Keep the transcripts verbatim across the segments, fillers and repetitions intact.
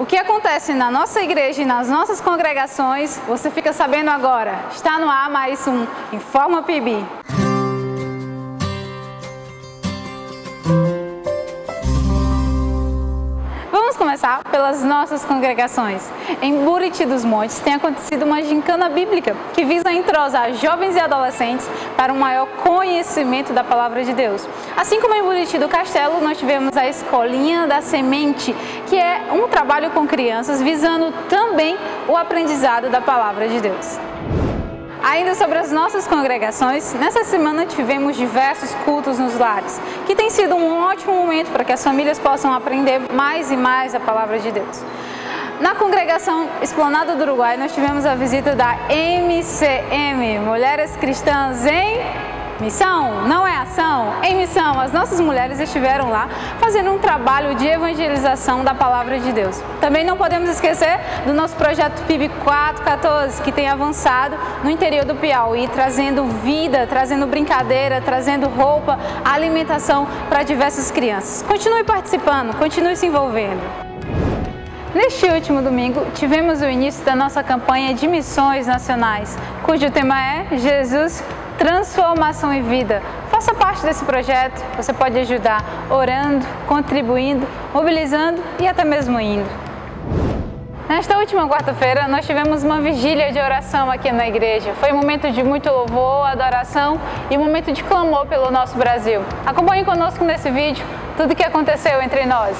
O que acontece na nossa igreja e nas nossas congregações, você fica sabendo agora. Está no ar mais um Informa P I B. Vamos começar pelas nossas congregações. Em Buriti dos Montes tem acontecido uma gincana bíblica que visa entrosar jovens e adolescentes para um maior conhecimento da Palavra de Deus. Assim como em Buriti do Castelo, nós tivemos a Escolinha da Semente, que é um trabalho com crianças visando também o aprendizado da Palavra de Deus. Ainda sobre as nossas congregações, nessa semana tivemos diversos cultos nos lares, que tem sido um ótimo momento para que as famílias possam aprender mais e mais a Palavra de Deus. Na congregação Esplanada do Uruguai, nós tivemos a visita da M C M, Mulheres Cristãs em Missão, não é ação, em missão. As nossas mulheres estiveram lá fazendo um trabalho de evangelização da Palavra de Deus. Também não podemos esquecer do nosso projeto P I B quatro quatorze, que tem avançado no interior do Piauí, trazendo vida, trazendo brincadeira, trazendo roupa, alimentação para diversas crianças. Continue participando, continue se envolvendo. Neste último domingo, tivemos o início da nossa campanha de missões nacionais, cujo tema é Jesus, Transformação e Vida. Faça parte desse projeto, você pode ajudar orando, contribuindo, mobilizando e até mesmo indo. Nesta última quarta-feira, nós tivemos uma vigília de oração aqui na igreja. Foi um momento de muito louvor, adoração e um momento de clamor pelo nosso Brasil. Acompanhe conosco nesse vídeo tudo o que aconteceu entre nós.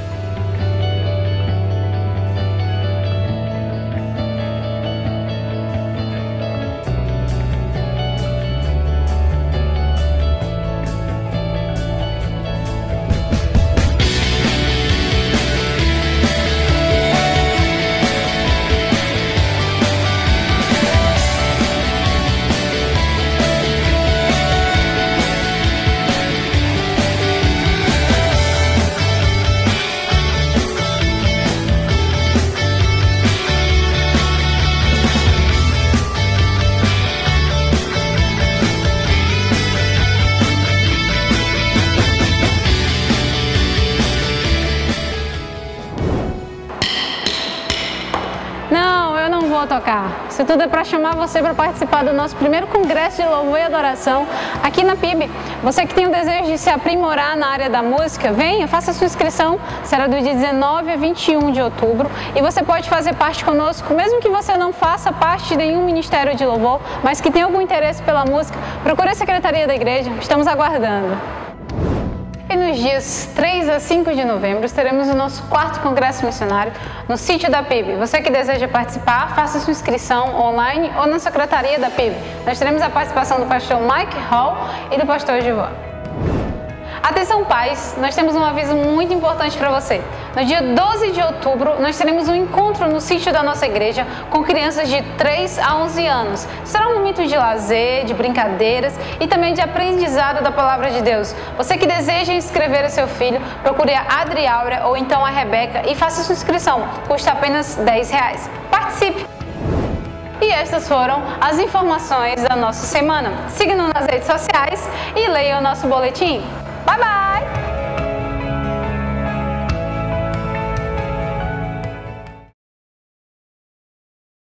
Vou tocar. Isso tudo é para chamar você para participar do nosso primeiro congresso de louvor e adoração aqui na P I B. Você que tem o desejo de se aprimorar na área da música, venha, faça a sua inscrição. Será do dia dezenove a vinte e um de outubro e você pode fazer parte conosco, mesmo que você não faça parte de nenhum ministério de louvor, mas que tenha algum interesse pela música, procure a secretaria da igreja. Estamos aguardando. E nos dias três a cinco de novembro teremos o nosso quarto congresso missionário no sítio da P I B. Você que deseja participar, faça sua inscrição online ou na secretaria da P I B. Nós teremos a participação do pastor Mike Hall e do pastor Gilvan. Atenção pais, nós temos um aviso muito importante para você. No dia doze de outubro, nós teremos um encontro no sítio da nossa igreja com crianças de três a onze anos. Será um momento de lazer, de brincadeiras e também de aprendizado da Palavra de Deus. Você que deseja inscrever o seu filho, procure a Adriaura ou então a Rebeca e faça sua inscrição. Custa apenas dez reais. Participe! E estas foram as informações da nossa semana. Siga-nos nas redes sociais e leia o nosso boletim. Bye, bye!